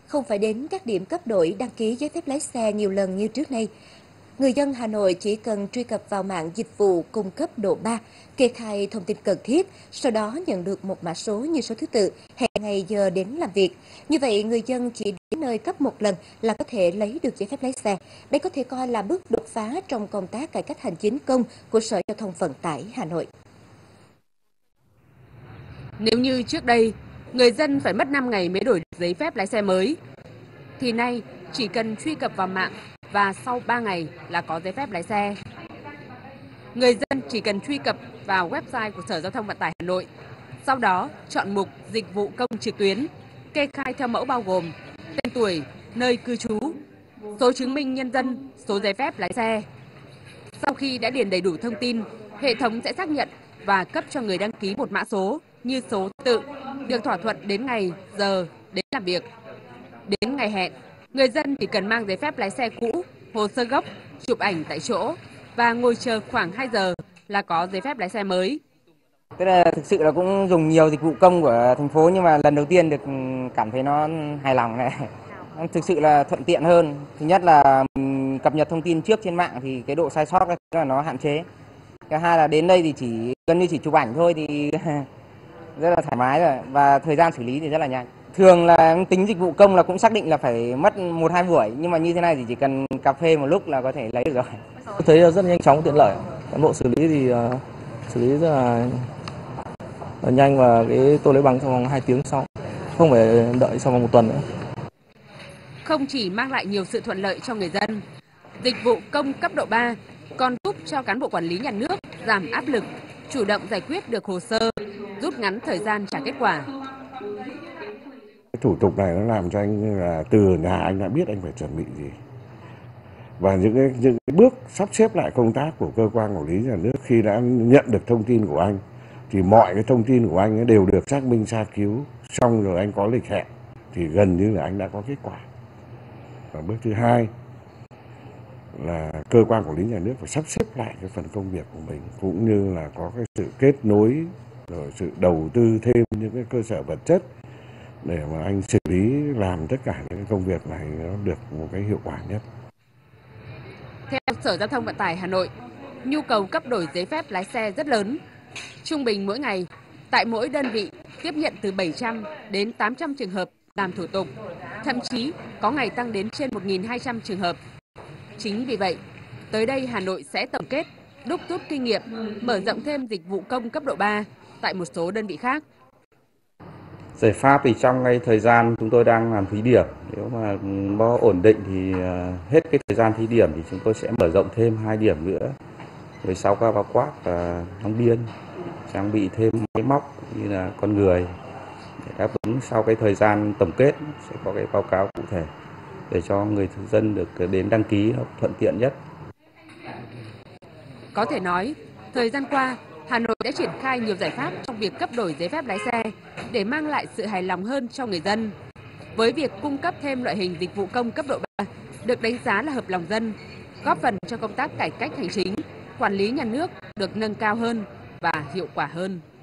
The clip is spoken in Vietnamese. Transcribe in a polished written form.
không phải đến các điểm cấp đổi đăng ký giấy phép lái xe nhiều lần như trước đây. Người dân Hà Nội chỉ cần truy cập vào mạng dịch vụ cung cấp độ 3, kê khai thông tin cần thiết, sau đó nhận được một mã số như số thứ tự, hẹn ngày giờ đến làm việc. Như vậy, người dân chỉ đến nơi cấp một lần là có thể lấy được giấy phép lái xe. Đây có thể coi là bước đột phá trong công tác cải cách hành chính công của Sở Giao thông Vận tải Hà Nội. Nếu như trước đây, người dân phải mất 5 ngày mới đổi được giấy phép lái xe mới, thì nay chỉ cần truy cập vào mạng và sau 3 ngày là có giấy phép lái xe. Người dân chỉ cần truy cập vào website của Sở Giao thông Vận tải Hà Nội, sau đó chọn mục Dịch vụ công trực tuyến, kê khai theo mẫu bao gồm tên tuổi, nơi cư trú, số chứng minh nhân dân, số giấy phép lái xe. Sau khi đã điền đầy đủ thông tin, hệ thống sẽ xác nhận và cấp cho người đăng ký một mã số như số tự, được thỏa thuận đến ngày, giờ đến làm việc. Đến ngày hẹn, người dân chỉ cần mang giấy phép lái xe cũ, hồ sơ gốc, chụp ảnh tại chỗ và ngồi chờ khoảng 2 giờ là có giấy phép lái xe mới. Tức là thực sự là cũng dùng nhiều dịch vụ công của thành phố, nhưng mà lần đầu tiên được cảm thấy nó hài lòng này. Thực sự là thuận tiện hơn. Thứ nhất là cập nhật thông tin trước trên mạng thì cái độ sai sót là nó hạn chế. Thứ hai là đến đây thì gần như chỉ chụp ảnh thôi thì rất là thoải mái rồi, và thời gian xử lý thì rất là nhanh. Thường là tính dịch vụ công là cũng xác định là phải mất 1-2 buổi, nhưng mà như thế này thì chỉ cần cà phê một lúc là có thể lấy được rồi. Tôi thấy rất nhanh chóng, tiện lợi. Cán bộ xử lý thì xử lý rất là nhanh, và tôi lấy bằng trong vòng 2 tiếng sau, không phải đợi sau vòng 1 tuần nữa. Không chỉ mang lại nhiều sự thuận lợi cho người dân, dịch vụ công cấp độ 3 còn giúp cho cán bộ quản lý nhà nước giảm áp lực, chủ động giải quyết được hồ sơ, rút ngắn thời gian trả kết quả. Cái thủ tục này nó làm cho anh là từ nhà anh đã biết anh phải chuẩn bị gì. Và những cái bước sắp xếp lại công tác của cơ quan quản lý nhà nước khi đã nhận được thông tin của anh thì mọi cái thông tin của anh đều được xác minh tra cứu, xong rồi anh có lịch hẹn thì gần như là anh đã có kết quả. Và bước thứ hai là cơ quan quản lý nhà nước phải sắp xếp lại cái phần công việc của mình, cũng như là có cái sự kết nối rồi sự đầu tư thêm những cái cơ sở vật chất để mà anh xử lý làm tất cả những cái công việc này nó được một cái hiệu quả nhất. Theo Sở Giao thông Vận tải Hà Nội, nhu cầu cấp đổi giấy phép lái xe rất lớn. Trung bình mỗi ngày, tại mỗi đơn vị tiếp nhận từ 700 đến 800 trường hợp làm thủ tục, thậm chí có ngày tăng đến trên 1.200 trường hợp. Chính vì vậy, tới đây Hà Nội sẽ tổng kết, đúc rút kinh nghiệm, mở rộng thêm dịch vụ công cấp độ 3 tại một số đơn vị khác. Giải pháp thì trong cái thời gian chúng tôi đang làm thí điểm, nếu mà nó ổn định thì hết cái thời gian thí điểm thì chúng tôi sẽ mở rộng thêm 2 điểm nữa. Rồi sau qua Bao Quát và Long Biên, trang bị thêm máy móc như là con người để đáp ứng sau cái thời gian tổng kết sẽ có cái báo cáo cụ thể để cho người dân được đến đăng ký thuận tiện nhất. Có thể nói, thời gian qua, Hà Nội đã triển khai nhiều giải pháp trong việc cấp đổi giấy phép lái xe để mang lại sự hài lòng hơn cho người dân. Với việc cung cấp thêm loại hình dịch vụ công cấp độ 3 được đánh giá là hợp lòng dân, góp phần cho công tác cải cách hành chính, quản lý nhà nước được nâng cao hơn và hiệu quả hơn.